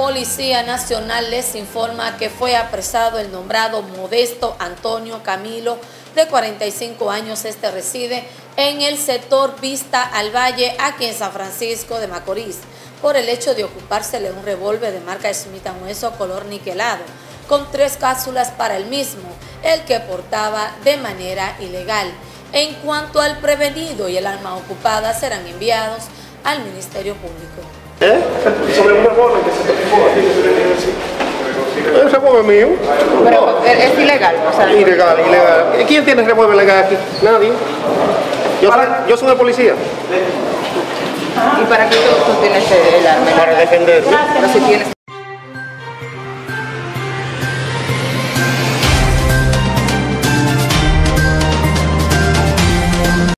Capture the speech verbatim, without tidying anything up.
Policía Nacional les informa que fue apresado el nombrado Modesto Antonio Camilo, de cuarenta y cinco años. Este reside en el sector Vista al Valle, aquí en San Francisco de Macorís, por el hecho de ocupársele un revólver de marca Smith and Wesson color niquelado, con tres cápsulas para el mismo, el que portaba de manera ilegal. En cuanto al prevenido y el arma ocupada, serán enviados al Ministerio Público. ¿Eh? Sobre un revólver que se tocó aquí en el revólver mío. Pero es ilegal, o sea, ilegal, ilegal. ¿Quién tiene revólver legal aquí? Nadie. Yo soy, yo soy de policía. ¿Y para qué tú, tú tienes el arma? Para defenderme. Pero si tienes